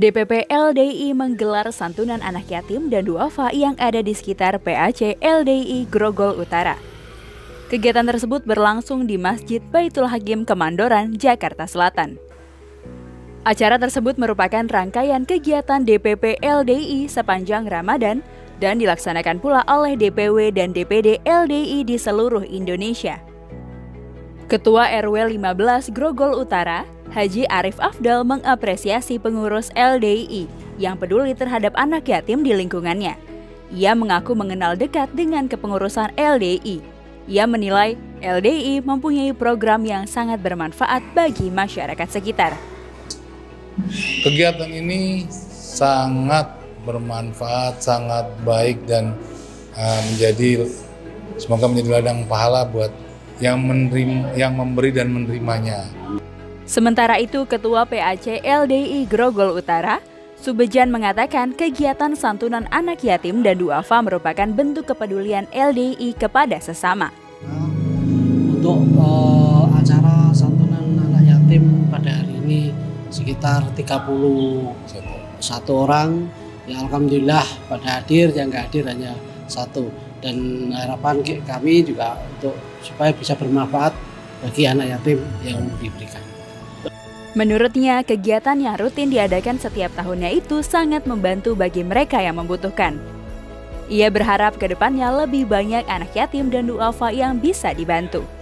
DPP LDI menggelar santunan anak yatim dan duafa yang ada di sekitar PAC LDI Grogol Utara. Kegiatan tersebut berlangsung di Masjid Baitul Hakim Kemandoran, Jakarta Selatan. Acara tersebut merupakan rangkaian kegiatan DPP LDI sepanjang Ramadan dan dilaksanakan pula oleh DPW dan DPD LDI di seluruh Indonesia. Ketua RW 15 Grogol Utara, Haji Arif Afdal mengapresiasi pengurus LDI yang peduli terhadap anak yatim di lingkungannya. Ia mengaku mengenal dekat dengan kepengurusan LDI. Ia menilai LDI mempunyai program yang sangat bermanfaat bagi masyarakat sekitar. Kegiatan ini sangat bermanfaat, sangat baik dan semoga menjadi ladang pahala buat yang memberi dan menerimanya. Sementara itu, Ketua PAC LDI Grogol Utara, Subejan mengatakan kegiatan santunan anak yatim dan duafa merupakan bentuk kepedulian LDI kepada sesama. Untuk acara santunan anak yatim pada hari ini sekitar 31 orang, yang alhamdulillah pada hadir, yang nggak hadir hanya 1. Dan harapan kami juga untuk supaya bisa bermanfaat bagi anak yatim yang diberikan. Menurutnya, kegiatan yang rutin diadakan setiap tahunnya itu sangat membantu bagi mereka yang membutuhkan. Ia berharap ke depannya lebih banyak anak yatim dan duafa yang bisa dibantu.